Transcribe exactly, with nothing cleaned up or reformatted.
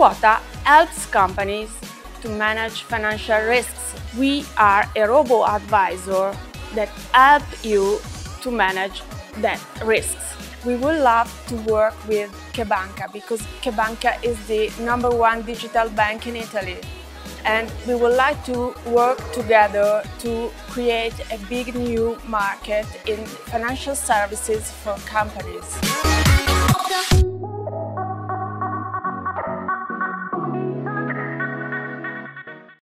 EKUOTA helps companies to manage financial risks. We are a robo-advisor that help you to manage that risks. We would love to work with CheBanca because CheBanca is the number one digital bank in Italy. And we would like to work together to create a big new market in financial services for companies.